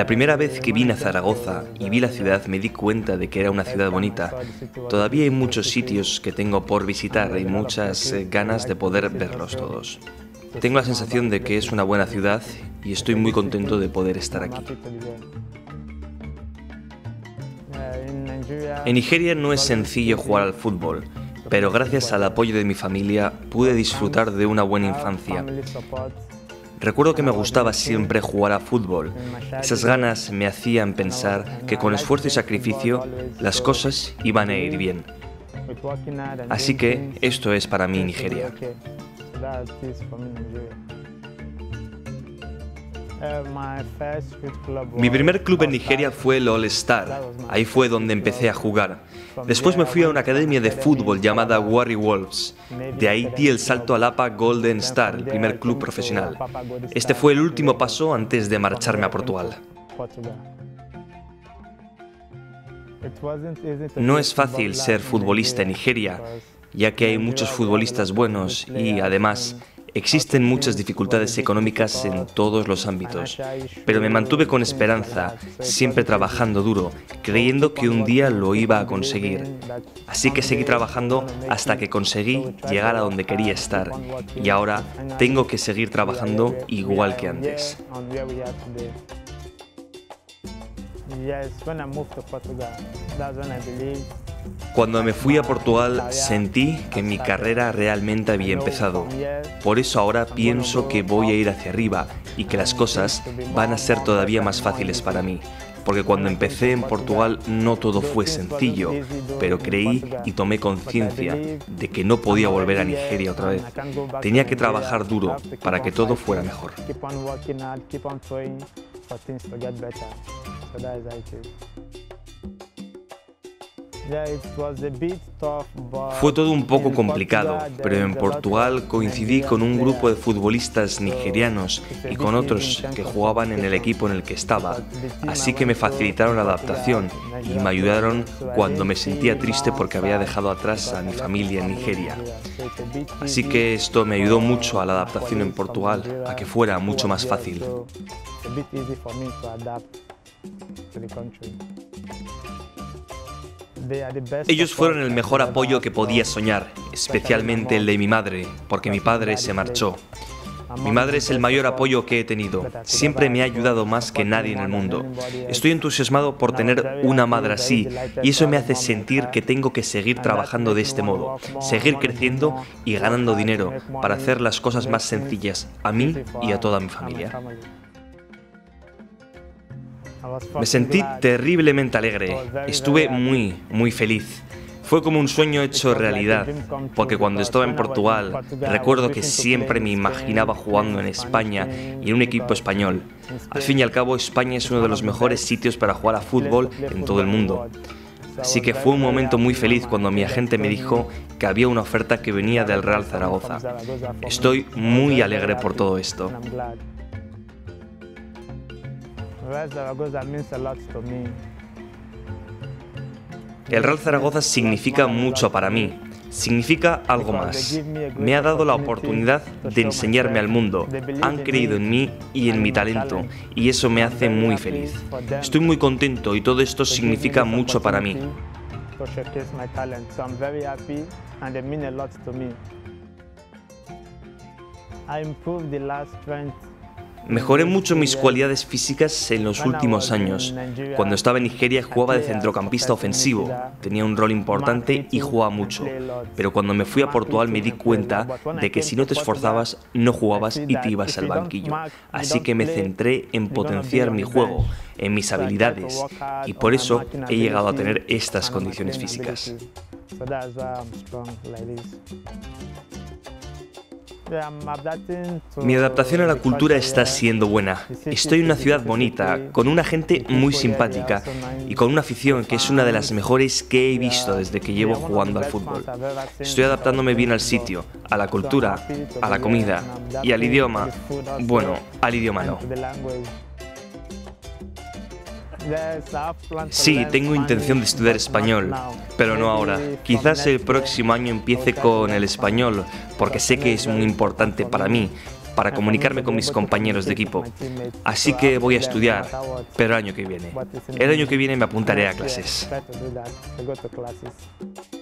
La primera vez que vine a Zaragoza y vi la ciudad me di cuenta de que era una ciudad bonita. Todavía hay muchos sitios que tengo por visitar y muchas ganas de poder verlos todos. Tengo la sensación de que es una buena ciudad y estoy muy contento de poder estar aquí. En Nigeria no es sencillo jugar al fútbol, pero gracias al apoyo de mi familia pude disfrutar de una buena infancia. Recuerdo que me gustaba siempre jugar a fútbol. Esas ganas me hacían pensar que con esfuerzo y sacrificio las cosas iban a ir bien. Así que esto es para mí Nigeria. Mi primer club en Nigeria fue el All Star. Ahí fue donde empecé a jugar. Después me fui a una academia de fútbol llamada Warri Wolves. De ahí di el salto al APA Golden Star, el primer club profesional. Este fue el último paso antes de marcharme a Portugal. No es fácil ser futbolista en Nigeria, ya que hay muchos futbolistas buenos y, además, existen muchas dificultades económicas en todos los ámbitos, pero me mantuve con esperanza, siempre trabajando duro, creyendo que un día lo iba a conseguir. Así que seguí trabajando hasta que conseguí llegar a donde quería estar, y ahora tengo que seguir trabajando igual que antes. Cuando me fui a Portugal sentí que mi carrera realmente había empezado. Por eso ahora pienso que voy a ir hacia arriba y que las cosas van a ser todavía más fáciles para mí. Porque cuando empecé en Portugal no todo fue sencillo, pero creí y tomé conciencia de que no podía volver a Nigeria otra vez. Tenía que trabajar duro para que todo fuera mejor. Fue todo un poco complicado, pero en Portugal coincidí con un grupo de futbolistas nigerianos y con otros que jugaban en el equipo en el que estaba, así que me facilitaron la adaptación y me ayudaron cuando me sentía triste porque había dejado atrás a mi familia en Nigeria. Así que esto me ayudó mucho a la adaptación en Portugal, a que fuera mucho más fácil. Ellos fueron el mejor apoyo que podía soñar, especialmente el de mi madre, porque mi padre se marchó. Mi madre es el mayor apoyo que he tenido. Siempre me ha ayudado más que nadie en el mundo. Estoy entusiasmado por tener una madre así, y eso me hace sentir que tengo que seguir trabajando de este modo, seguir creciendo y ganando dinero para hacer las cosas más sencillas a mí y a toda mi familia. Me sentí terriblemente alegre, estuve muy feliz. Fue como un sueño hecho realidad, porque cuando estaba en Portugal recuerdo que siempre me imaginaba jugando en España y en un equipo español. Al fin y al cabo, España es uno de los mejores sitios para jugar a fútbol en todo el mundo. Así que fue un momento muy feliz cuando mi agente me dijo que había una oferta que venía del Real Zaragoza. Estoy muy alegre por todo esto. El Real Zaragoza significa mucho para mí, significa algo más. Me ha dado la oportunidad de enseñarme al mundo, han creído en mí y en mi talento, y eso me hace muy feliz. Estoy muy contento y todo esto significa mucho para mí. Mejoré mucho mis cualidades físicas en los últimos años. Cuando estaba en Nigeria jugaba de centrocampista ofensivo, tenía un rol importante y jugaba mucho. Pero cuando me fui a Portugal me di cuenta de que si no te esforzabas, no jugabas y te ibas al banquillo. Así que me centré en potenciar mi juego, en mis habilidades, y por eso he llegado a tener estas condiciones físicas. Mi adaptación a la cultura está siendo buena. Estoy en una ciudad bonita, con una gente muy simpática y con una afición que es una de las mejores que he visto desde que llevo jugando al fútbol. Estoy adaptándome bien al sitio, a la cultura, a la comida y al idioma. Bueno, al idioma no. Sí, tengo intención de estudiar español, pero no ahora. Quizás el próximo año empiece con el español, porque sé que es muy importante para mí, para comunicarme con mis compañeros de equipo. Así que voy a estudiar, pero el año que viene. El año que viene me apuntaré a clases.